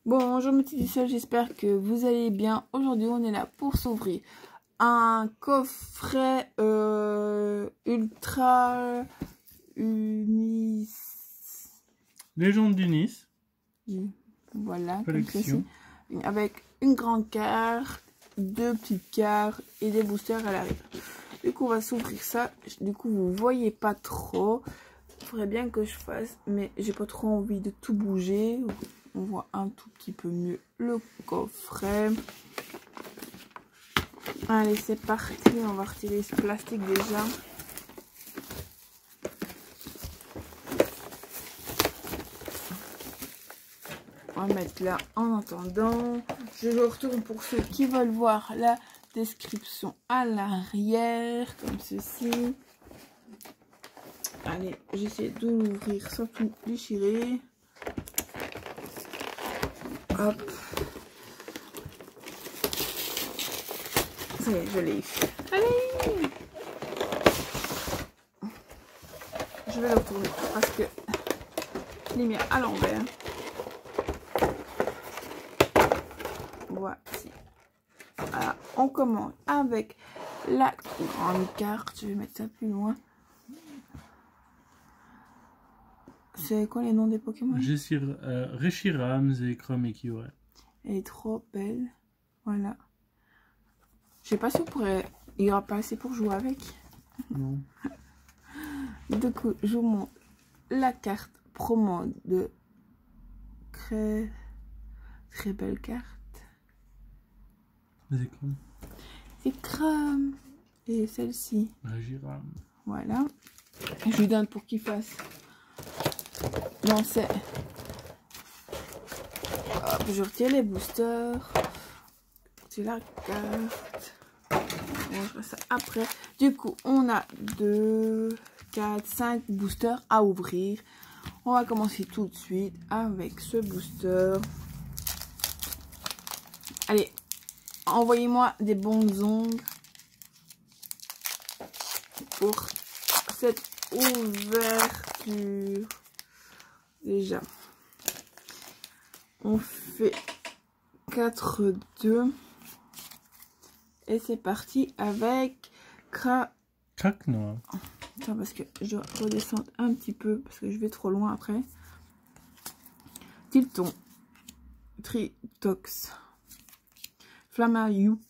Bonjour mes petits sœurs, j'espère que vous allez bien. Aujourd'hui on est là pour s'ouvrir un coffret ultra unis. Légende d'Unis. Voilà, Collection. comme ceci, avec une grande carte, deux petites cartes et des boosters à l'arrière. Du coup on va s'ouvrir ça. Du coup vous voyez pas trop. Il faudrait bien que je fasse, mais j'ai pas trop envie de tout bouger. On voit un tout petit peu mieux le coffret. Allez, c'est parti. On va retirer ce plastique déjà. On va mettre là en attendant. Je retourne pour ceux qui veulent voir la description à l'arrière, comme ceci. Allez, j'essaie d'ouvrir sans tout déchirer. Hop. Ça y est, je l'ai eu. Allez! Je vais le retourner parce que je l'ai mis à l'envers. Voici. Voilà, on commence avec la grande carte. Je vais mettre ça plus loin. C'est quoi les noms des Pokémon? Reshiram et Chromiki, ouais. Elle est trop belle. Voilà. Je sais pas si on pourrait... Il y aura pas assez pour jouer avec. Non. Du coup, je vous montre la carte promo de... Très belle carte. C'est comme C'est crème. Et celle-ci. Reshiram. Voilà. Je lui donne pour qu'il fasse. Non, c'est... Hop, je retire les boosters. C'est la carte. On fera ça après. Du coup, on a 2, 4, 5 boosters à ouvrir. On va commencer tout de suite avec ce booster. Allez, envoyez-moi des bonnes ongles pour cette ouverture. Déjà, on fait 4-2 et c'est parti avec Crac noir. Attends, parce que je dois redescendre un petit peu parce que je vais trop loin après. Tilton, Tritox, Flamayou.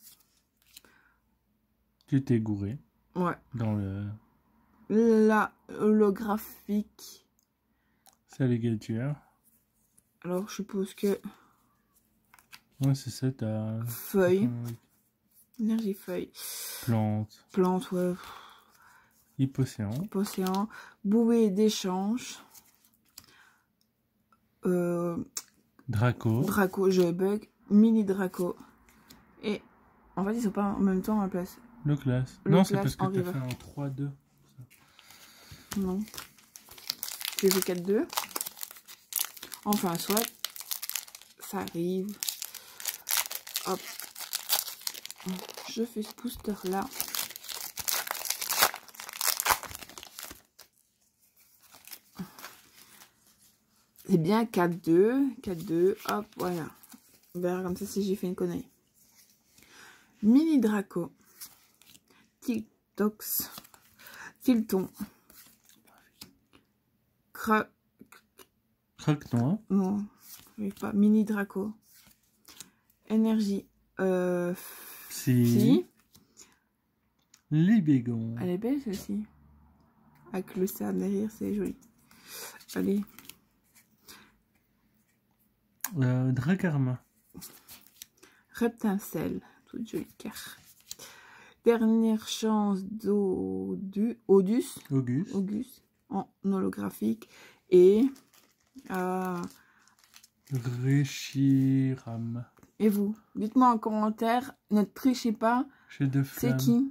Tu t'es gouré. Ouais. Dans le... La holographique. Saligature. Alors, je suppose que... Ouais, c'est ça, t'as... Feuille. Énergie feuille. Plante. Plante, ouais. Hypocéan. Océan. Bouée d'échange. Draco. Draco, je bug. Mini Draco. Et en fait, ils sont pas en même temps à la place. Le classe. Le Non, c'est classe parce que en t'as river. fait un 3-2. Non. J'ai fait 4-2. Enfin, soit. Ça arrive. Hop. Je fais ce booster là. C'est bien 4-2. 4-2. Hop, voilà. On verra comme ça si j'ai fait une connerie. Mini Draco. Tiltox. Tilton. Crac noir. Non, je pas. Mini Draco. Énergie. Si. Libégon. Elle est belle celle-ci. Avec le cerf derrière, c'est joli. Allez. Dracarma. Reptincelle. Toute jolie carte. Dernière chance d'Odus. Auguste. En holographique. Et... Reshiram. Et vous? Dites-moi en commentaire. Ne trichez pas. C'est qui?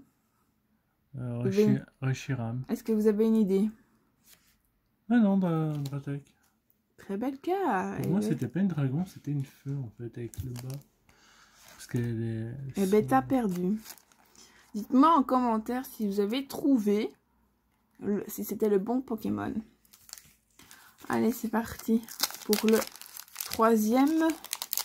Reshiram. Est-ce que vous avez une idée? Ah non, Dratek. Très belle carte. Pour moi, c'était pas une dragon, c'était une feu en fait, avec le bas. Parce qu'elle est. Eh ben, t'as perdu. Dites-moi en commentaire si vous avez trouvé, si c'était le bon Pokémon. Allez, c'est parti pour le troisième.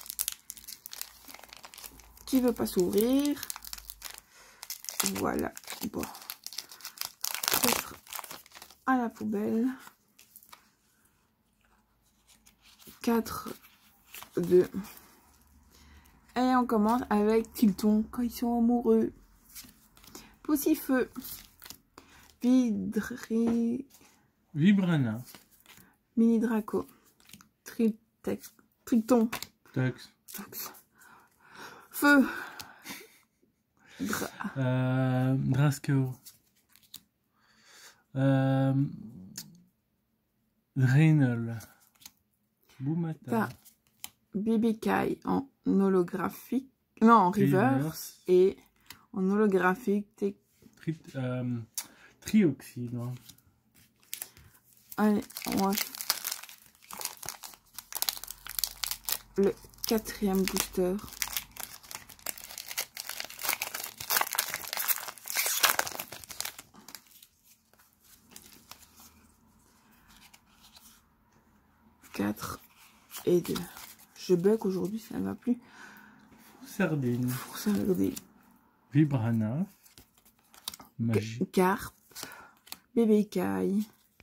qui veut pas s'ouvrir. Voilà. Bon. Peut-être à la poubelle. 4, 2. Et on commence avec Tilton quand ils sont amoureux. Poussifeu. Vibrana. Mini Draco. Triton. Tox. Feu. Drasco. Draenol. Boumata. Bébé Kai en holographique. Non, en reverse. Et en holographique. Trioxyde. Hein. Allez, on va le 4e booster. Et 2. Je bug aujourd'hui, ça ne va plus. Sardine. Sardine. Vibrana. Magie. Carpe. Bébé Kai.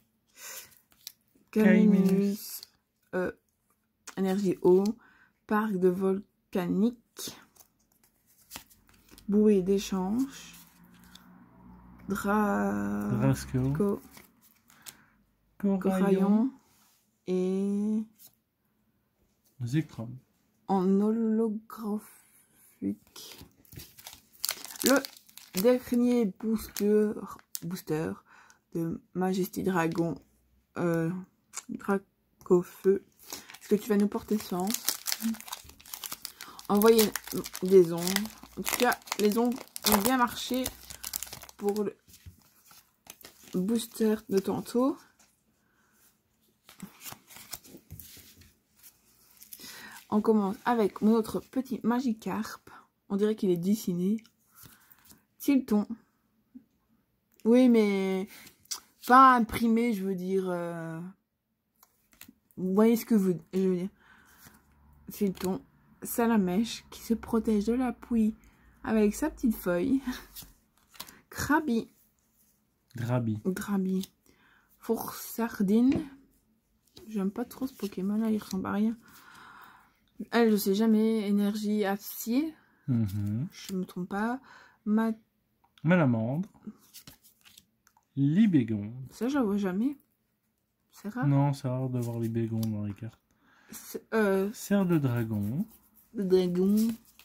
Caminus. Énergie eau. Parc de volcanique. Bouée d'échange. Drasco. Corayon. Et Zekrom. en holographique. Le dernier booster de Majesty Dragon Dracofeu. Est-ce que tu vas nous porter chance? Envoyer des ondes. En tout cas, les ondes ont bien marché pour le booster de tantôt. On commence avec mon autre petit Magikarp. On dirait qu'il est dessiné. Tilton. Oui, mais pas imprimé, je veux dire. Vous voyez ce que je veux dire. Tilton. Salamèche qui se protège de la pluie avec sa petite feuille. Krabi. Drabi. Foursardine. J'aime pas trop ce Pokémon là, il ressemble à rien. Elle, je sais jamais. Énergie acier. Je me trompe pas. Malamandre. Libégon. Ça, je la vois jamais. C'est rare. Non, c'est rare de voir Libégon dans les cartes. Serre de dragon. De dragon.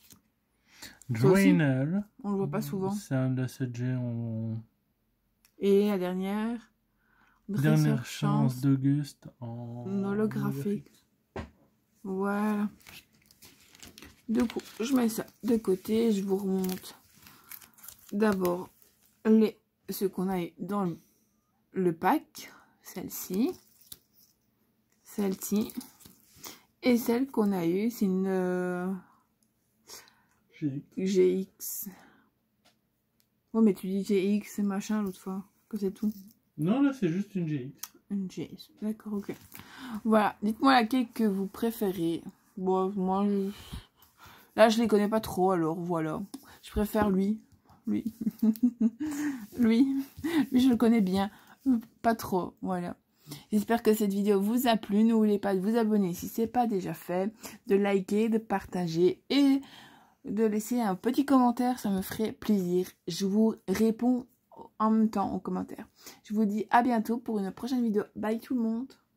Draenol. On le voit pas souvent. C'est un de ces géants. Et la dernière. Dernière chance d'Auguste en holographique. Voilà. Du coup, je mets ça de côté. Je vous remonte d'abord ce qu'on a eu dans le pack. Celle-ci. Celle-ci. Et celle qu'on a eue, c'est une GX. Oh, mais tu dis GX et machin l'autre fois. Que c'est tout. Non, là, c'est juste une GX. Une GX. D'accord, ok. Voilà. Dites-moi laquelle que vous préférez. Bon, moi, là, je les connais pas trop, alors voilà. Je préfère lui. Lui, je le connais bien. Pas trop, voilà. J'espère que cette vidéo vous a plu. N'oubliez pas de vous abonner si ce n'est pas déjà fait, de liker, de partager et de laisser un petit commentaire. Ça me ferait plaisir. Je vous réponds en même temps aux commentaires. Je vous dis à bientôt pour une prochaine vidéo. Bye tout le monde.